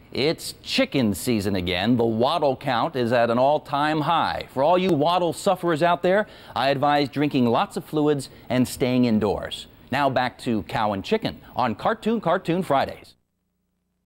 It's chicken season again. The wattle count is at an all-time high. For all you wattle sufferers out there, I advise drinking lots of fluids and staying indoors. Now back to Cow and Chicken on Cartoon Fridays.